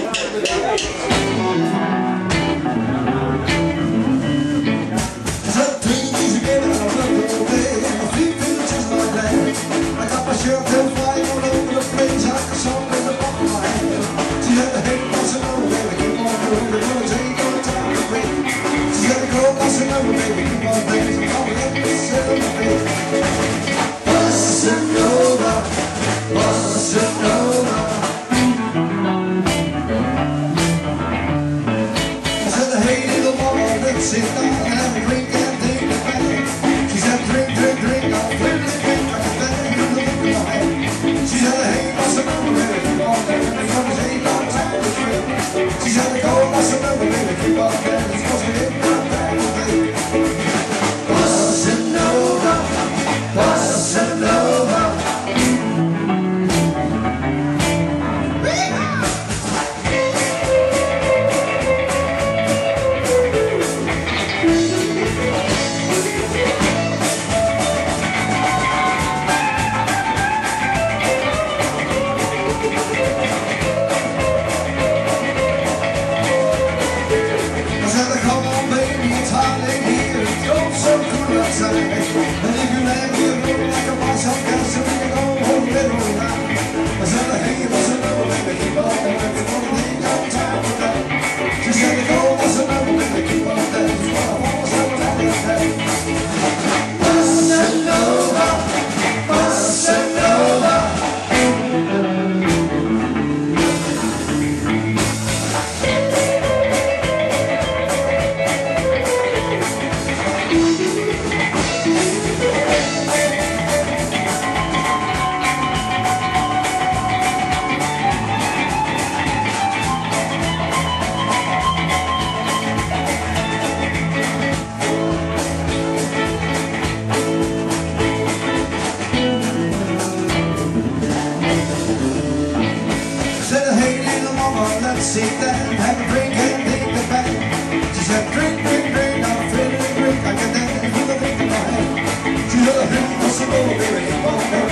Sit down and have a drink and take it back. She said, drink, drink, drink, I'll drink, drink, like a bag in the look of my head. She said, hey, what's the number, baby, keep on there, it's gonna take no time to trip. She said, go, what's the number, baby, keep on there, it's supposed to hit my bag today. Bossa Nova, Bossa Nova. And if you let me alone like a boss, I'll get some of your own home little night. I said, hey, what's the number, baby, keep on there, it's gonna take no time for that. She said, go, what's the number, baby, keep on there, it's gonna hold some time for that. Bossa Nova, Bossa Nova. Let's sit down, have a drink and take it back. She said, drink, drink, drink, I'm feeling great. I can dance with the drink in my hand. She said, hey, what's the number, baby, keep on there.